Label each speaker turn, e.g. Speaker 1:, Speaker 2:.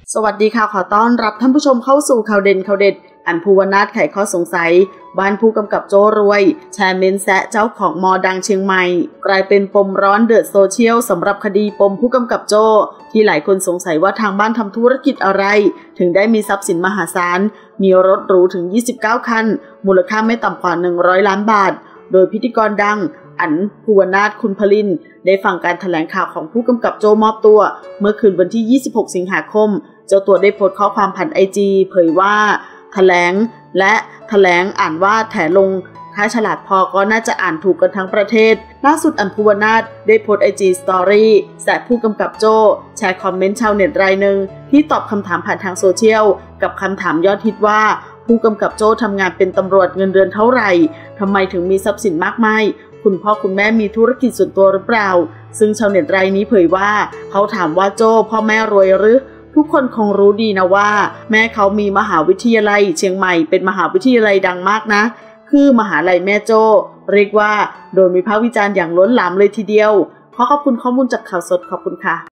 Speaker 1: สวัสดีค่ะขอต้อนรับท่านผู้ชมเข้าสู่ข่าวเด่นข่าวเด็ดอันภูวนาถไขข้อสงสัยบ้านผู้กำกับโจ้รวยแชร์เม้นแซะเจ้าของมอดังเชียงใหม่กลายเป็นปมร้อนเดือดโซเชียลสำหรับคดีปมผู้กำกับโจ้ที่หลายคนสงสัยว่าทางบ้านทำธุรกิจอะไรถึงได้มีทรัพย์สินมหาศาลมีรถหรูถึง29คันมูลค่าไม่ต่ำกว่า100ล้านบาทโดยพิธีกรดังอันภูวนาถคุณพลินได้ฟังการแถลงข่าวของผู้กำกับโจ้มอบตัวเมื่อคืนวันที่26สิงหาคมเจ้าตัวได้โพสต์ข้อความผ่าน IG เผยว่าแถลงอ่านว่าแถลงถ้าฉลาดพอก็น่าจะอ่านถูกกันทั้งประเทศล่าสุดอันภูวนาถได้โพสต์ IG Story แซะผู้กำกับโจ้แชร์คอมเมนต์ชาวเน็ตรายหนึ่งที่ตอบคำถามผ่านทางโซเชียลกับคำถามยอดฮิตว่าผู้กำกับโจ้ทำงานเป็นตำรวจเงินเดือนเท่าไหร่ทำไมถึงมีทรัพย์สินมากมายคุณพ่อคุณแม่มีธุรกิจส่วนตัวหรือเปล่าซึ่งชาวเน็ตรายนี้เผยว่าเขาถามว่าโจ้พ่อแม่รวยหรือทุกคนคงรู้ดีนะว่าแม่เขามีมหาวิทยาลัยเชียงใหม่เป็นมหาวิทยาลัยดังมากนะคือมหาลัยแม่โจ้เรียกว่าโดนวิพากษ์วิจารณ์อย่างล้นหลามเลยทีเดียวขอขอบคุณข้อมูลจากข่าวสดขอบคุณค่ะ